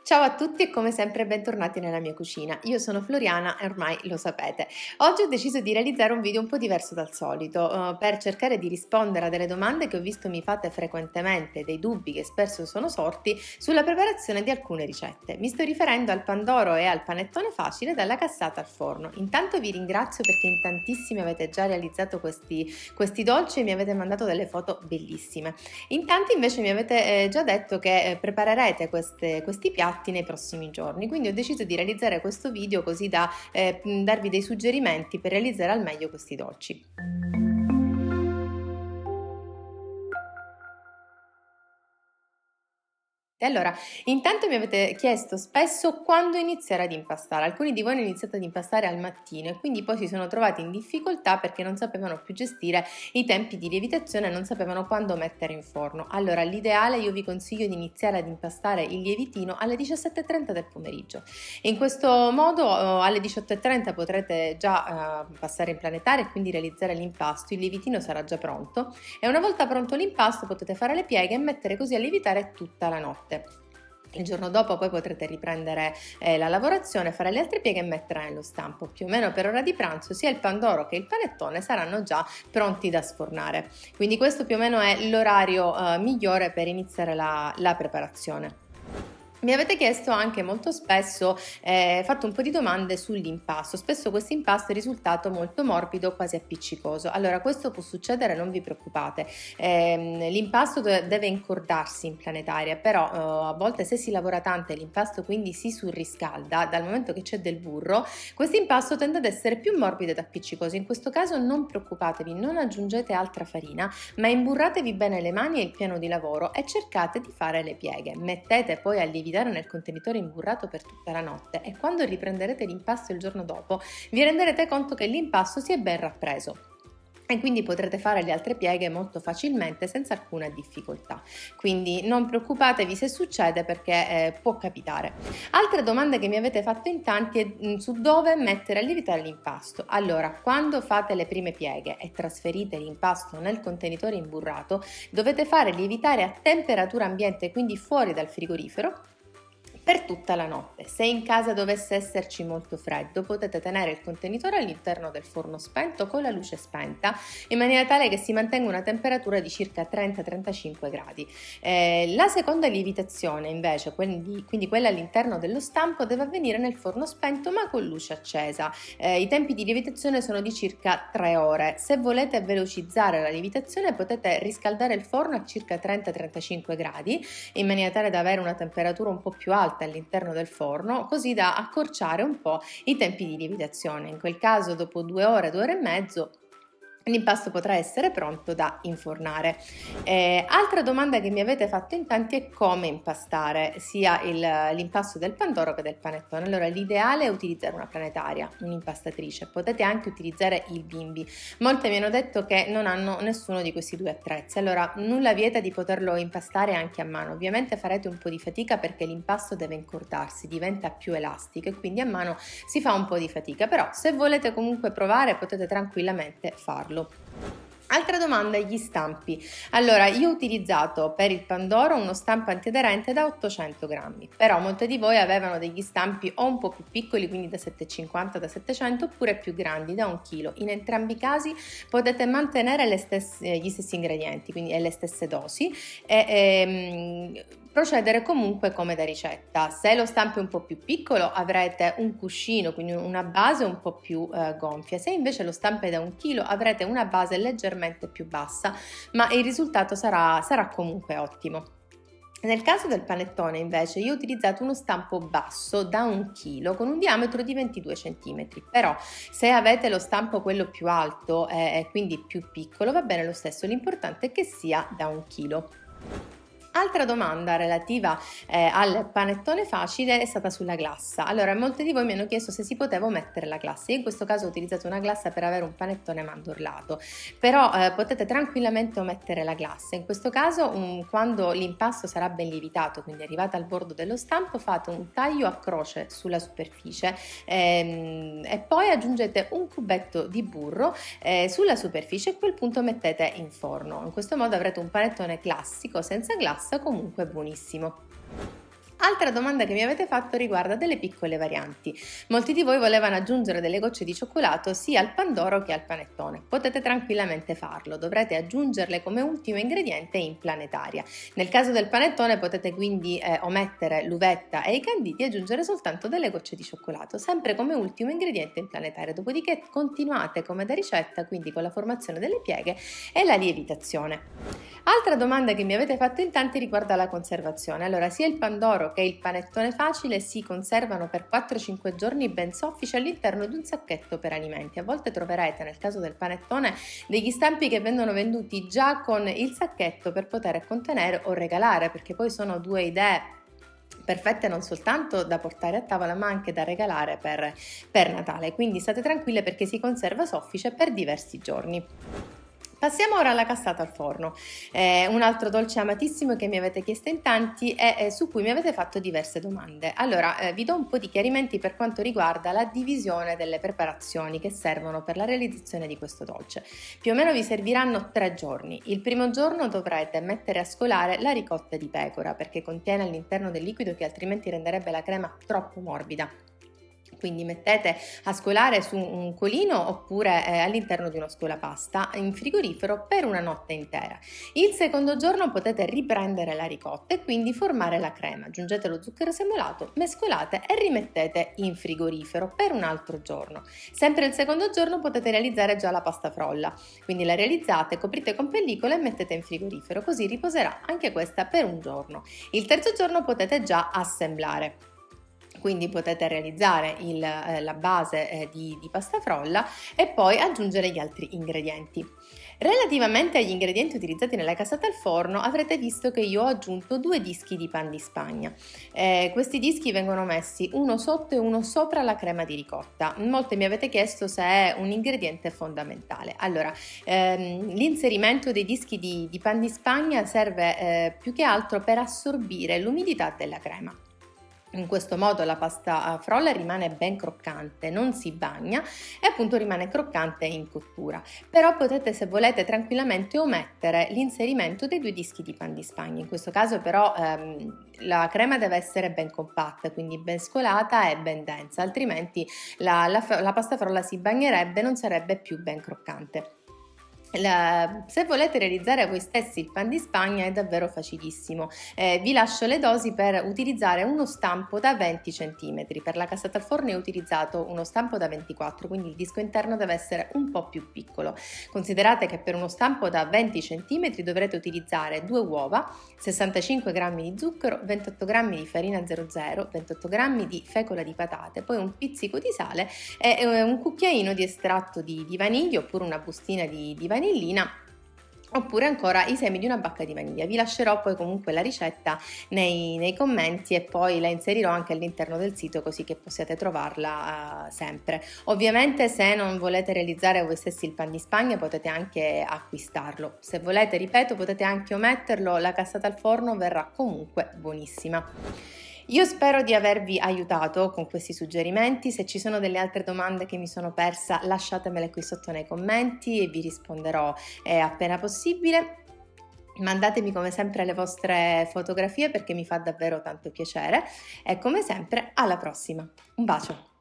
Ciao a tutti e come sempre bentornati nella mia cucina. Io sono Floriana e ormai lo sapete. Oggi ho deciso di realizzare un video un po' diverso dal solito, per cercare di rispondere a delle domande che ho visto mi fate frequentemente, dei dubbi che spesso sono sorti sulla preparazione di alcune ricette. Mi sto riferendo al pandoro e al panettone facile dalla cassata al forno. Intanto vi ringrazio perché in tantissimi avete già realizzato questi dolci e mi avete mandato delle foto bellissime. In tanti invece mi avete già detto che preparerete questi piatti nei prossimi giorni, quindi ho deciso di realizzare questo video così da darvi dei suggerimenti per realizzare al meglio questi dolci. Allora, intanto mi avete chiesto spesso quando iniziare ad impastare. Alcuni di voi hanno iniziato ad impastare al mattino e quindi poi si sono trovati in difficoltà perché non sapevano più gestire i tempi di lievitazione e non sapevano quando mettere in forno. Allora, l'ideale io vi consiglio di iniziare ad impastare il lievitino alle 17:30 del pomeriggio. In questo modo alle 18:30 potrete già passare in planetaria e quindi realizzare l'impasto. Il lievitino sarà già pronto e una volta pronto l'impasto potete fare le pieghe e mettere così a lievitare tutta la notte. Il giorno dopo poi potrete riprendere la lavorazione, fare le altre pieghe e metterla nello stampo. Più o meno per ora di pranzo sia il pandoro che il panettone saranno già pronti da sfornare. Quindi questo più o meno è l'orario migliore per iniziare la preparazione. Mi avete chiesto anche molto spesso, fatto un po' di domande sull'impasto. Spesso questo impasto è risultato molto morbido, quasi appiccicoso. Allora, questo può succedere, non vi preoccupate. L'impasto deve incordarsi in planetaria, però a volte se si lavora tanto e l'impasto quindi si surriscalda, dal momento che c'è del burro, questo impasto tende ad essere più morbido ed appiccicoso. In questo caso non preoccupatevi, non aggiungete altra farina, ma imburratevi bene le mani e il piano di lavoro e cercate di fare le pieghe. Mettete poi a lievitare nel contenitore imburrato per tutta la notte e quando riprenderete l'impasto il giorno dopo vi renderete conto che l'impasto si è ben rappreso e quindi potrete fare le altre pieghe molto facilmente senza alcuna difficoltà. Quindi non preoccupatevi se succede perché può capitare. Altre domande che mi avete fatto in tanti è su dove mettere a lievitare l'impasto. Allora, quando fate le prime pieghe e trasferite l'impasto nel contenitore imburrato, dovete fare lievitare a temperatura ambiente, quindi fuori dal frigorifero, per tutta la notte. Se in casa dovesse esserci molto freddo, potete tenere il contenitore all'interno del forno spento con la luce spenta, in maniera tale che si mantenga una temperatura di circa 30-35 gradi. La seconda lievitazione, invece, quindi quella all'interno dello stampo, deve avvenire nel forno spento ma con luce accesa. I tempi di lievitazione sono di circa 3 ore. Se volete velocizzare la lievitazione, potete riscaldare il forno a circa 30-35 gradi, in maniera tale da avere una temperatura un po' più alta all'interno del forno, così da accorciare un po' i tempi di lievitazione. In quel caso, dopo 2 ore, 2 ore e mezzo, l'impasto potrà essere pronto da infornare. Altra domanda che mi avete fatto in tanti è come impastare sia l'impasto del pandoro che del panettone. Allora, l'ideale è utilizzare una planetaria, un'impastatrice. Potete anche utilizzare il bimbi. Molti mi hanno detto che non hanno nessuno di questi due attrezzi. Allora, nulla vieta di poterlo impastare anche a mano. Ovviamente farete un po' di fatica perché l'impasto deve incordarsi, diventa più elastico e quindi a mano si fa un po' di fatica. Però, se volete comunque provare, potete tranquillamente farlo. Altra domanda, gli stampi. Allora, io ho utilizzato per il pandoro uno stampo antiaderente da 800 grammi, però molti di voi avevano degli stampi o un po' più piccoli, quindi da 750, da 700, oppure più grandi, da 1 kg. In entrambi i casi potete mantenere gli stessi ingredienti, quindi le stesse dosi e procedere comunque come da ricetta. Se lo stampo è un po' più piccolo avrete un cuscino, quindi una base un po' più gonfia. Se invece lo stampo è da 1 kg avrete una base leggermente più bassa, ma il risultato sarà comunque ottimo. Nel caso del panettone invece io ho utilizzato uno stampo basso da 1 kg con un diametro di 22 cm, però se avete lo stampo quello più alto e quindi più piccolo va bene lo stesso, l'importante è che sia da 1 kg. Altra domanda relativa al panettone facile è stata sulla glassa. Allora, molti di voi mi hanno chiesto se si poteva mettere la glassa. Io in questo caso ho utilizzato una glassa per avere un panettone mandorlato, però potete tranquillamente omettere la glassa. In questo caso, quando l'impasto sarà ben lievitato, quindi arrivate al bordo dello stampo, fate un taglio a croce sulla superficie e poi aggiungete un cubetto di burro sulla superficie e a quel punto mettete in forno. In questo modo avrete un panettone classico senza glassa, comunque buonissimo. Altra domanda che mi avete fatto riguarda delle piccole varianti. Molti di voi volevano aggiungere delle gocce di cioccolato sia al pandoro che al panettone. Potete tranquillamente farlo, dovrete aggiungerle come ultimo ingrediente in planetaria. Nel caso del panettone potete quindi omettere l'uvetta e i canditi e aggiungere soltanto delle gocce di cioccolato, sempre come ultimo ingrediente in planetaria. Dopodiché continuate come da ricetta, quindi con la formazione delle pieghe e la lievitazione. Altra domanda che mi avete fatto in tanti riguarda la conservazione. Allora, sia il pandoro che il panettone facile si conservano per 4-5 giorni ben soffici all'interno di un sacchetto per alimenti. A volte troverete, nel caso del panettone, degli stampi che vengono venduti già con il sacchetto per poter contenere o regalare, perché poi sono due idee perfette non soltanto da portare a tavola ma anche da regalare per Natale. Quindi state tranquille perché si conserva soffice per diversi giorni. Passiamo ora alla cassata al forno, un altro dolce amatissimo che mi avete chiesto in tanti e su cui mi avete fatto diverse domande. Allora, vi do un po' di chiarimenti per quanto riguarda la divisione delle preparazioni che servono per la realizzazione di questo dolce. Più o meno vi serviranno 3 giorni. Il primo giorno dovrete mettere a scolare la ricotta di pecora perché contiene all'interno del liquido che altrimenti renderebbe la crema troppo morbida. Quindi mettete a scolare su un colino oppure all'interno di uno scolapasta in frigorifero per una notte intera. Il secondo giorno potete riprendere la ricotta e quindi formare la crema. Aggiungete lo zucchero semolato, mescolate e rimettete in frigorifero per un altro giorno. Sempre il secondo giorno potete realizzare già la pasta frolla. Quindi la realizzate, coprite con pellicola e mettete in frigorifero, così riposerà anche questa per un giorno. Il terzo giorno potete già assemblare. Quindi potete realizzare la base di pasta frolla e poi aggiungere gli altri ingredienti. Relativamente agli ingredienti utilizzati nella cassata al forno avrete visto che io ho aggiunto 2 dischi di pan di Spagna. Questi dischi vengono messi uno sotto e uno sopra la crema di ricotta. Molte mi avete chiesto se è un ingrediente fondamentale. Allora, l'inserimento dei dischi di pan di Spagna serve più che altro per assorbire l'umidità della crema. In questo modo la pasta frolla rimane ben croccante, non si bagna e appunto rimane croccante in cottura. Però potete, se volete, tranquillamente omettere l'inserimento dei 2 dischi di pan di Spagna. In questo caso però la crema deve essere ben compatta, quindi ben scolata e ben densa, altrimenti la pasta frolla si bagnerebbe e non sarebbe più ben croccante. Se volete realizzare voi stessi il pan di Spagna è davvero facilissimo. Vi lascio le dosi per utilizzare uno stampo da 20 cm. Per la cassata al forno ho utilizzato uno stampo da 24, quindi il disco interno deve essere un po' più piccolo. Considerate che per uno stampo da 20 cm dovrete utilizzare 2 uova, 65 g di zucchero, 28 g di farina 00, 28 g di fecola di patate, poi un pizzico di sale e un cucchiaino di estratto di vaniglia oppure una bustina di vanillina, oppure ancora i semi di una bacca di vaniglia. Vi lascerò poi comunque la ricetta nei commenti e poi la inserirò anche all'interno del sito così che possiate trovarla sempre. Ovviamente se non volete realizzare voi stessi il pan di Spagna potete anche acquistarlo. Se volete, ripeto, potete anche ometterlo, la cassata al forno verrà comunque buonissima. Io spero di avervi aiutato con questi suggerimenti. Se ci sono delle altre domande che mi sono persa, lasciatemele qui sotto nei commenti e vi risponderò appena possibile. Mandatemi come sempre le vostre fotografie perché mi fa davvero tanto piacere e come sempre alla prossima. Un bacio!